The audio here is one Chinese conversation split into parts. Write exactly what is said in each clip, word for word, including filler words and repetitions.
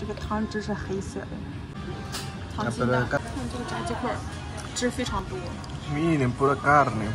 个汤汁是黑色的。溏心蛋，看这个炸鸡块，汁非常多。 Miren, pura carne.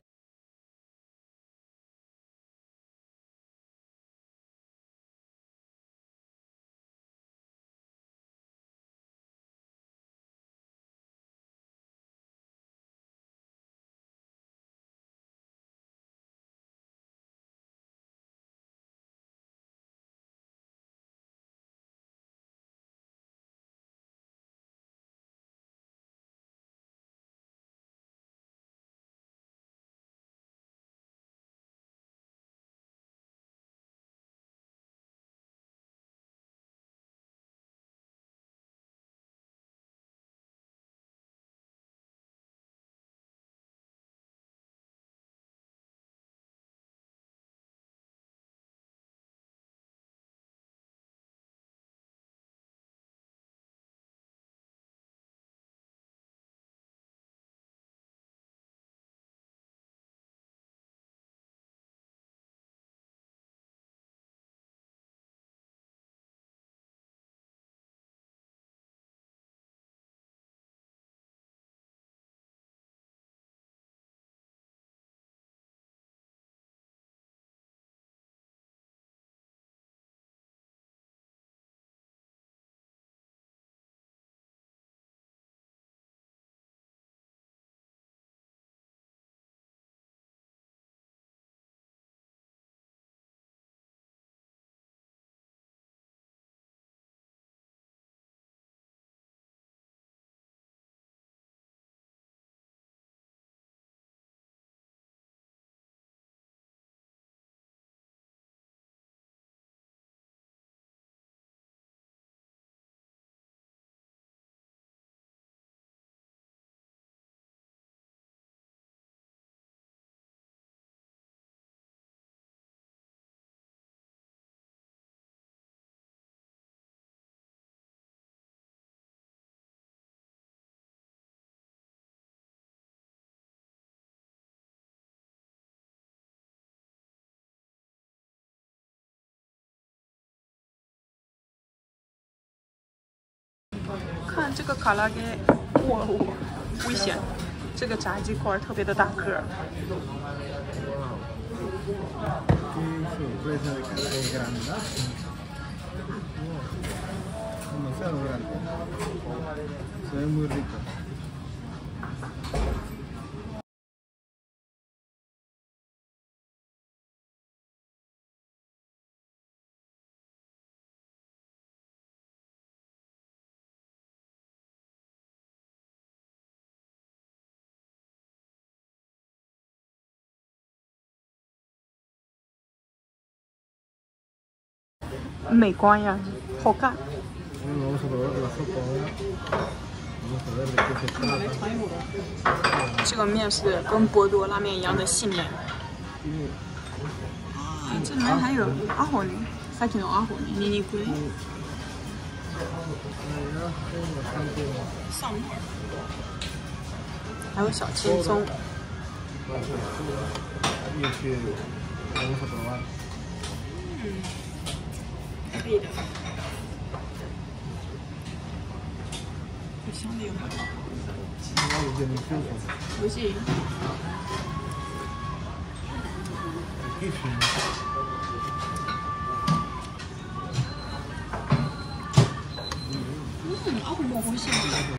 看这个卡拉给，哇哦，危险！这个炸鸡块特别的大个。美观呀，好看。这个面是跟博多拉面一样的细面。哎，这里面还有阿火呢，还挺有阿火呢，泥泥龟。上面还有小青松。嗯。可以的，有香的有没有？不行。嗯，阿火蘑菇香。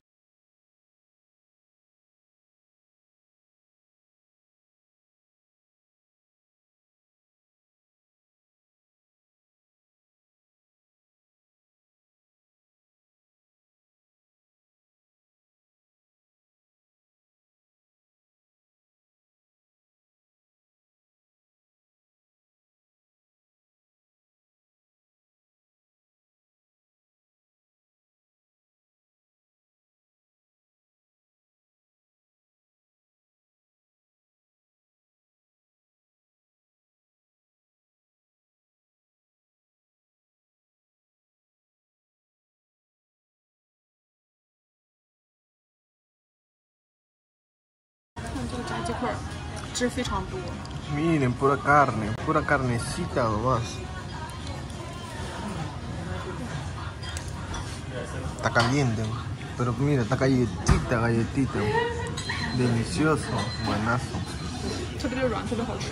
这个炸鸡块汁非常多。 Miren, pura carne, pura carnecita nomás. Está caliente, pero mira, está galletita, galletita. Delicioso, buenazo. 特别的软，特别好吃。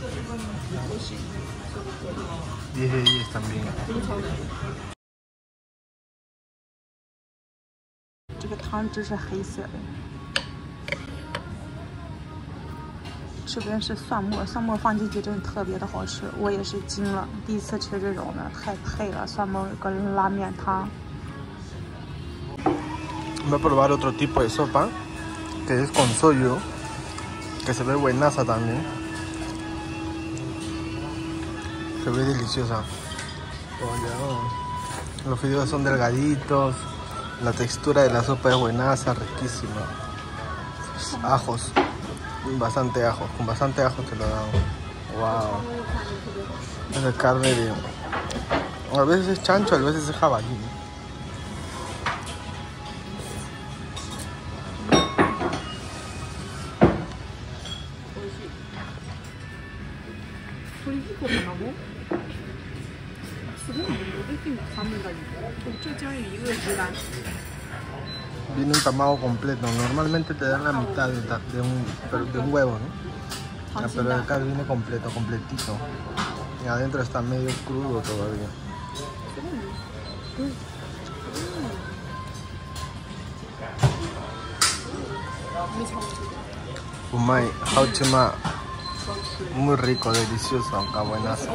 diez de diez también. 这个汤汁是黑色的，这边是蒜末，蒜末放进去真的特别的好吃，我也是惊了，第一次吃这种的，太配了，蒜末跟拉面汤。 Voy a probar otro tipo de sopa, que es con soyo, que se ve buenaza también. Se ve deliciosa. Los fideos son delgaditos, la textura de la sopa es buenaza, riquísima. Ajos, bastante ajos, con bastante ajos te lo dan. Wow. Es carne de... A veces es chancho, a veces es jabalí. Viene un tamal completo. Normalmente te dan la mitad de, de, un, de un huevo, ¿no? Ah, pero acá viene completo, completito. Y adentro está medio crudo todavía. Umai, hauchima. Muy rico, delicioso, acá buenazo.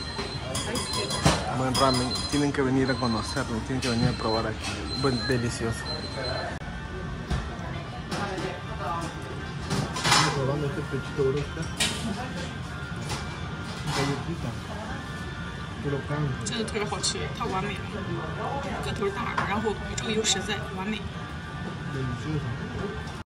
Buen ramen, tienen que venir a conocerlo, tienen que venir a probar aquí. Buen, delicioso. Estamos probando este pechito brusca. Galletita. Puro pan. 真的特别好吃，太完美了，个头大，然后肉又实在，完美。 Delicioso.